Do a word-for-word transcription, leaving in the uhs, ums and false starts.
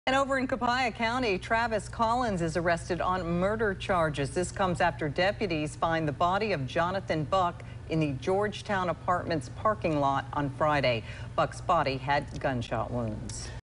And over in Copiah County, Travis Collins is arrested on murder charges. This comes after deputies find the body of Jonathan Buck in the Georgetown Apartments parking lot on Friday. Buck's body had gunshot wounds.